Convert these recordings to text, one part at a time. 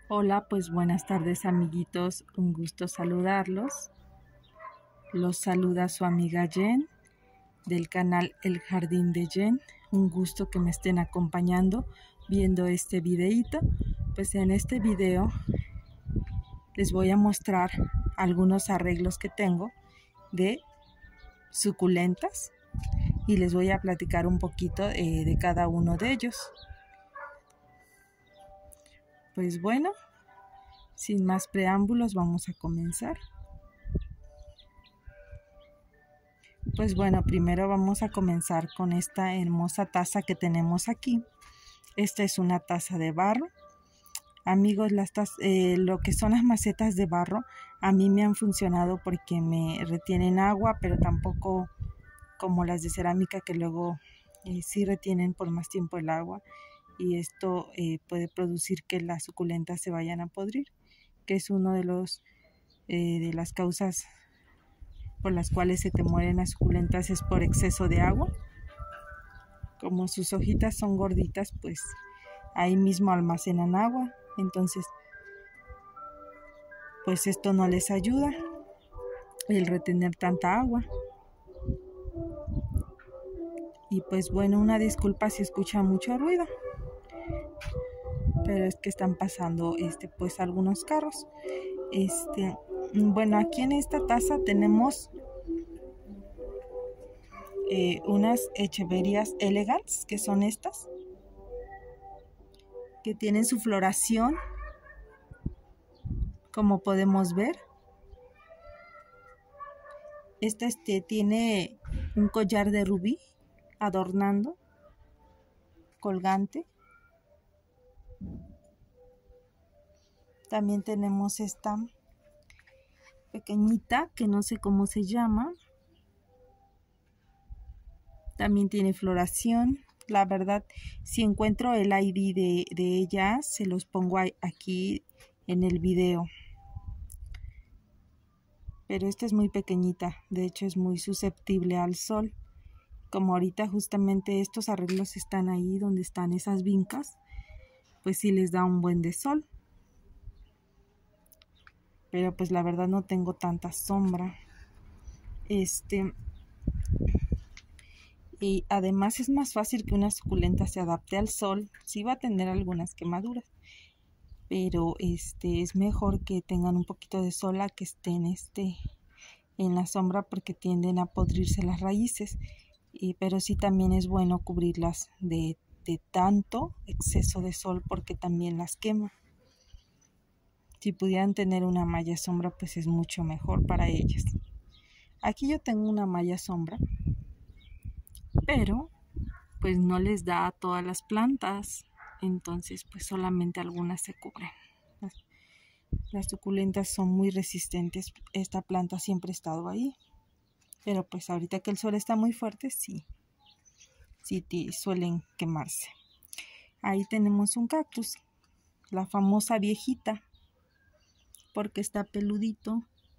Hola, pues buenas tardes amiguitos, un gusto saludarlos. Los saluda su amiga Jen del canal El Jardín de Jen. Un gusto que me estén acompañando viendo este videito. Pues en este video les voy a mostrar algunos arreglos que tengo de suculentas y les voy a platicar un poquito de cada uno de ellos. Pues bueno, sin más preámbulos vamos a comenzar. Pues bueno, primero vamos a comenzar con esta hermosa taza que tenemos aquí. Esta es una taza de barro. Amigos, lo que son las macetas de barro a mí me han funcionado porque me retienen agua, pero tampoco como las de cerámica que luego sí retienen por más tiempo el agua, y esto puede producir que las suculentas se vayan a podrir, que es uno de las causas por las cuales se te mueren las suculentas, es por exceso de agua. Como sus hojitas son gorditas, pues ahí mismo almacenan agua, entonces pues esto no les ayuda el retener tanta agua. Y pues bueno, una disculpa si escucha mucho ruido, pero es que están pasando pues algunos carros. Bueno, aquí en esta taza tenemos unas Echeverias elegans, que son estas, que tienen su floración, como podemos ver. Esta tiene un collar de rubí adornando, colgante. También tenemos esta pequeñita que no sé cómo se llama. También tiene floración. La verdad, si encuentro el ID de ella, se los pongo aquí en el video. Pero esta es muy pequeñita, de hecho es muy susceptible al sol. Como ahorita justamente estos arreglos están ahí donde están esas vincas, pues sí les da un buen de sol. Pero pues la verdad no tengo tanta sombra. Y además es más fácil que una suculenta se adapte al sol. Sí va a tener algunas quemaduras, pero es mejor que tengan un poquito de sol a que estén en la sombra, porque tienden a podrirse las raíces. Pero sí también es bueno cubrirlas de tanto exceso de sol, porque también las quema. Si pudieran tener una malla sombra, pues es mucho mejor para ellas. Aquí yo tengo una malla sombra, pero pues no les da a todas las plantas, entonces pues solamente algunas se cubren. Las suculentas son muy resistentes, esta planta siempre ha estado ahí, pero pues ahorita que el sol está muy fuerte, sí suelen quemarse. Ahí tenemos un cactus, la famosa viejita, porque está peludito.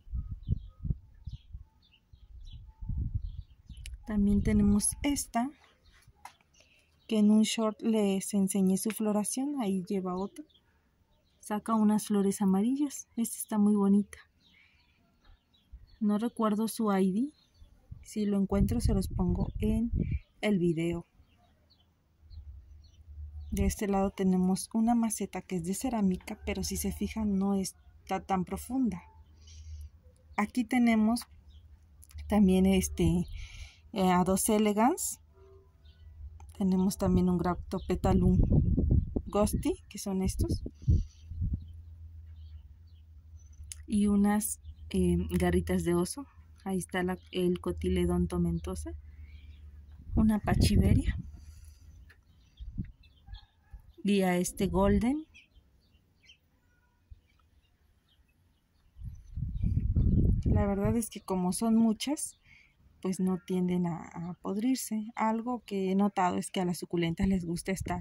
También tenemos esta, que en un short les enseñé su floración. Ahí lleva otra, saca unas flores amarillas. Esta está muy bonita, no recuerdo su ID, si lo encuentro se los pongo en el video. De este lado tenemos una maceta que es de cerámica, pero si se fijan no está tan profunda. Aquí tenemos también A2 elegans. Tenemos también un Graptopetalum Ghosty, que son estos, y unas garritas de oso. Ahí está el Cotyledon tomentosa, una Pachiveria, y a Golden. La verdad es que como son muchas, pues no tienden a podrirse. Algo que he notado es que a las suculentas les gusta estar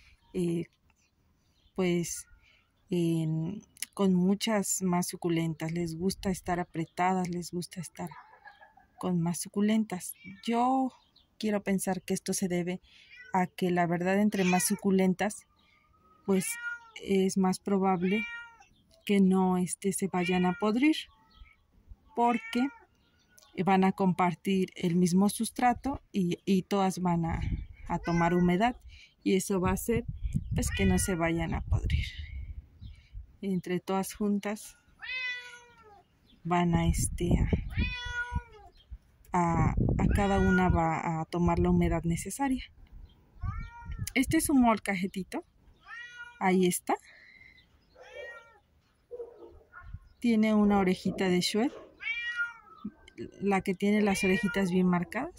pues con muchas más suculentas, les gusta estar apretadas, les gusta estar con más suculentas. Yo quiero pensar que esto se debe a que la verdad entre más suculentas, pues es más probable que no se vayan a podrir, porque van a compartir el mismo sustrato y todas van a tomar humedad, y eso va a hacer pues que no se vayan a podrir. Entre todas juntas van a cada una va a tomar la humedad necesaria. Este es un molcajetito, ahí está. Tiene una orejita de Shue, la que tiene las orejitas bien marcadas.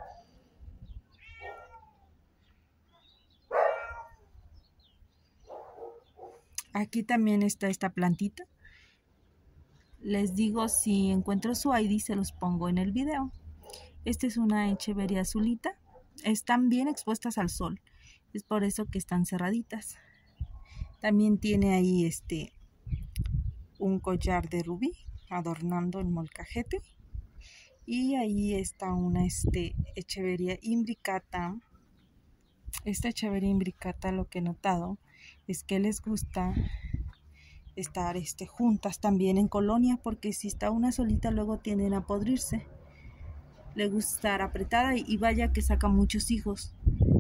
Aquí también está esta plantita. Les digo, si encuentro su ID se los pongo en el video. Esta es una echeveria azulita. Están bien expuestas al sol, es por eso que están cerraditas. También tiene ahí un collar de rubí adornando el molcajete. Y ahí está una echeveria imbricata. Esta echeveria imbricata, lo que he notado es que les gusta estar juntas también en colonia, porque si está una solita luego tienden a podrirse. Le gusta estar apretada y vaya que saca muchos hijos.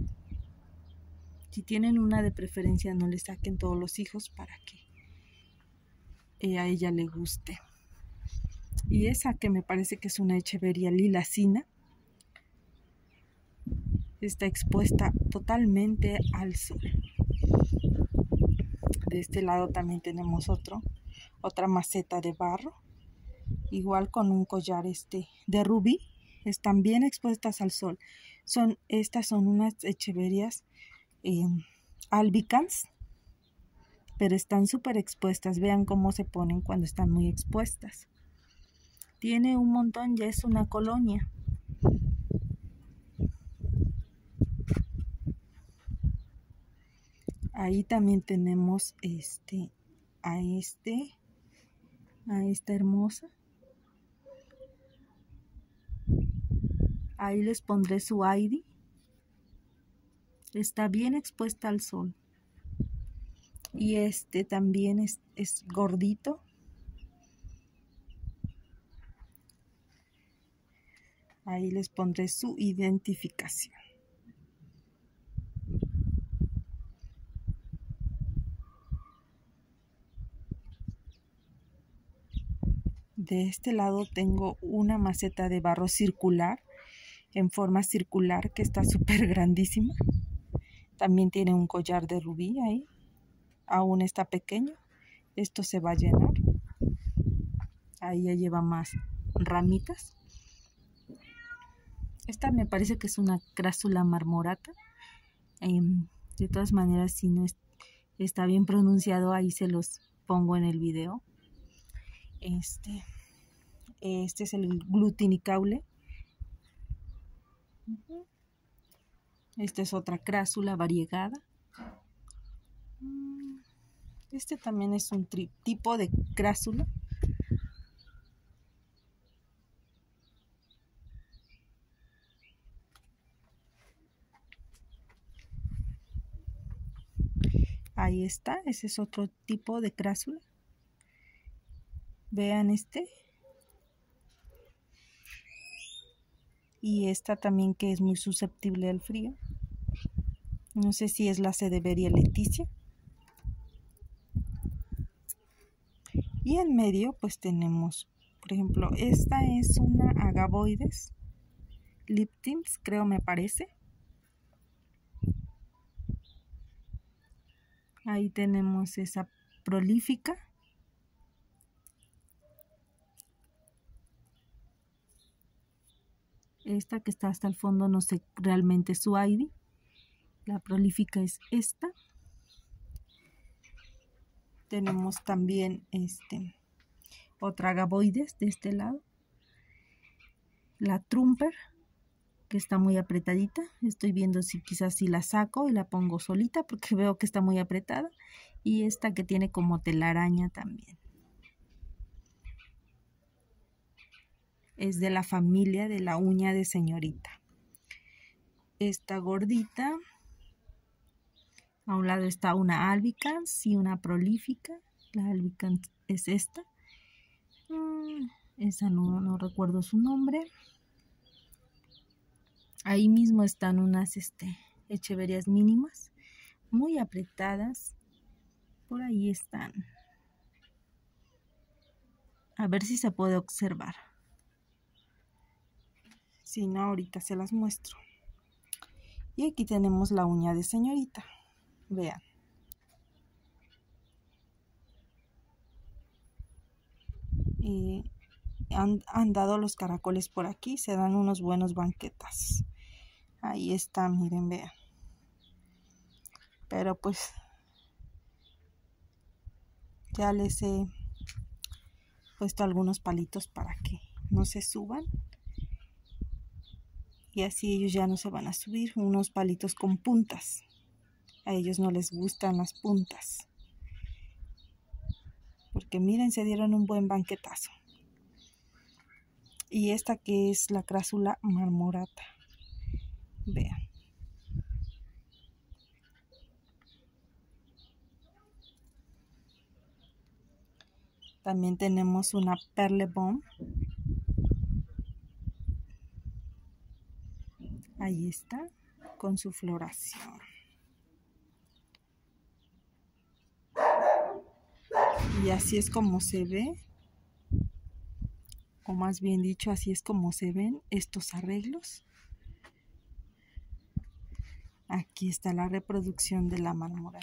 Si tienen una de preferencia, no le saquen todos los hijos para que a ella le guste. Y esa que me parece que es una echeveria lilacina, está expuesta totalmente al sol. De este lado también tenemos otra maceta de barro, igual con un collar de rubí. Están bien expuestas al sol. Estas son unas echeverias albicans, pero están súper expuestas. Vean cómo se ponen cuando están muy expuestas. Tiene un montón, ya es una colonia. Ahí también tenemos a esta hermosa. Ahí les pondré su ID. Está bien expuesta al sol. Y también es gordito. Ahí les pondré su identificación. De este lado tengo una maceta de barro circular, en forma circular, que está súper grandísima. También tiene un collar de rubí ahí. Aún está pequeño. Esto se va a llenar. Ahí ya lleva más ramitas. Esta me parece que es una crásula marmorata. De todas maneras, si no está bien pronunciado, ahí se los pongo en el video. Este es el glutinicaule. Esta es otra crásula variegada. Este también es un tipo de crásula. Ahí está, ese es otro tipo de crásula. Vean y esta también, que es muy susceptible al frío. No sé si es la Cederia leticia. Y en medio pues tenemos, por ejemplo, esta es una Agavoides Liptins, creo, me parece. Ahí tenemos esa prolífica. Esta que está hasta el fondo, no sé realmente su ID. La prolífica es esta. Tenemos también otra Agavoides de este lado. La Trumper, que está muy apretadita. Estoy viendo si quizás si la saco y la pongo solita, porque veo que está muy apretada. Y esta que tiene como telaraña también. Es de la familia de la uña de señorita. Esta gordita A un lado está una albicans y una prolífica. La albicans es esta. Esa no recuerdo su nombre. Ahí mismo están unas echeverias mínimas, muy apretadas. Por ahí están. A ver si se puede observar. Si no, ahorita se las muestro. Y aquí tenemos la uña de señorita. Vean. Y han dado los caracoles por aquí. Se dan unos buenos banquetas. Ahí está, miren, vean. Pero pues ya les he puesto algunos palitos para que no se suban. Y así ellos ya no se van a subir. Unos palitos con puntas. A ellos no les gustan las puntas. Porque miren, se dieron un buen banquetazo. Y esta que es la crásula marmorata. Vean. También tenemos una perlebón. Ahí está, con su floración. Y así es como se ve, o más bien dicho, así es como se ven estos arreglos. Aquí está la reproducción de la marmorata.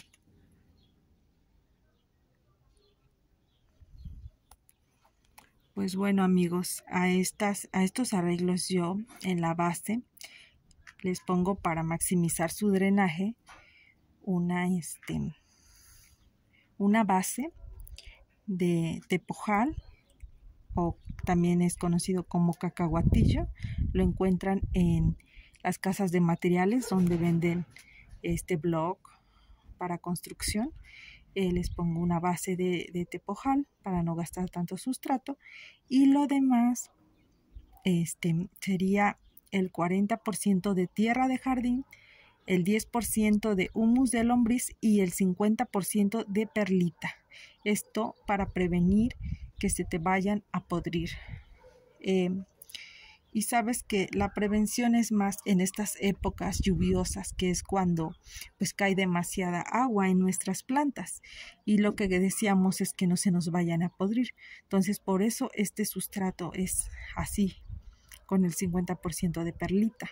Pues bueno, amigos, a estos arreglos yo en la base les pongo, para maximizar su drenaje, una base de tepojal, o también es conocido como cacahuatillo. Lo encuentran en las casas de materiales donde venden este block para construcción. Les pongo una base de tepojal para no gastar tanto sustrato, y lo demás sería el 40% de tierra de jardín, el 10% de humus de lombriz y el 50% de perlita. Esto para prevenir que se te vayan a podrir. Y sabes que la prevención es más en estas épocas lluviosas, que es cuando pues cae demasiada agua en nuestras plantas, y lo que decíamos es que no se nos vayan a podrir. Entonces por eso este sustrato es así, con el 50% de perlita.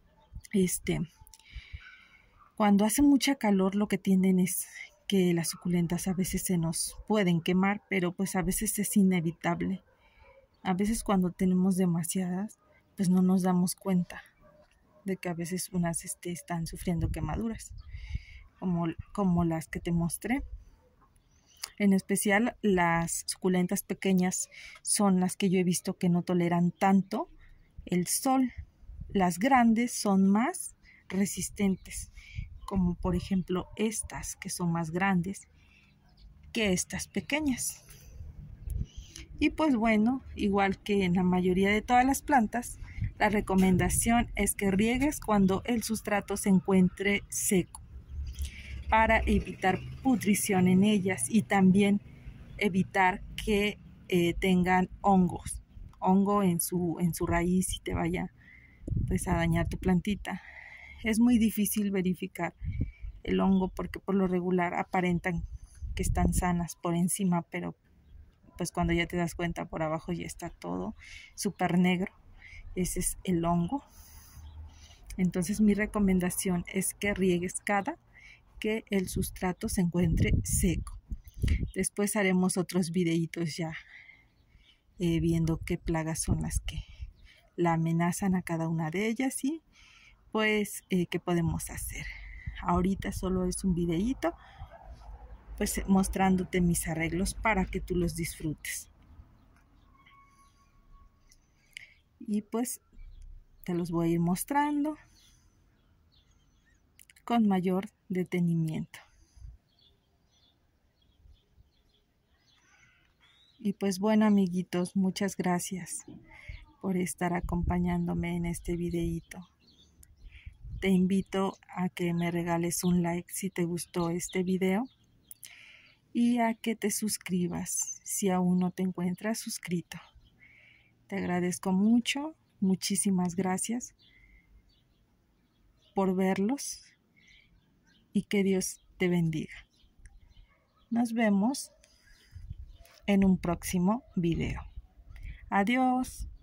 Cuando hace mucha calor, lo que tienden es que las suculentas a veces se nos pueden quemar, pero pues a veces es inevitable. A veces cuando tenemos demasiadas, pues no nos damos cuenta de que a veces unas están sufriendo quemaduras, como las que te mostré. En especial las suculentas pequeñas son las que yo he visto que no toleran tanto el sol. Las grandes son más resistentes, como por ejemplo estas, que son más grandes que estas pequeñas. Y pues bueno, igual que en la mayoría de todas las plantas, la recomendación es que riegues cuando el sustrato se encuentre seco, para evitar pudrición en ellas, y también evitar que tengan hongo en su raíz y te vaya pues a dañar tu plantita. Es muy difícil verificar el hongo porque por lo regular aparentan que están sanas por encima, pero pues cuando ya te das cuenta, por abajo ya está todo súper negro. Ese es el hongo. Entonces mi recomendación es que riegues cada que el sustrato se encuentre seco. Después haremos otros videitos ya viendo qué plagas son las que la amenazan a cada una de ellas, y pues qué podemos hacer. Ahorita solo es un videíto pues mostrándote mis arreglos para que tú los disfrutes. Y pues te los voy a ir mostrando con mayor detenimiento. Y pues bueno, amiguitos, muchas gracias por estar acompañándome en este videíto. te invito a que me regales un like si te gustó este video y a que te suscribas si aún no te encuentras suscrito. Te agradezco mucho, muchísimas gracias por verlos y que Dios te bendiga. Nos vemos en un próximo video. Adiós.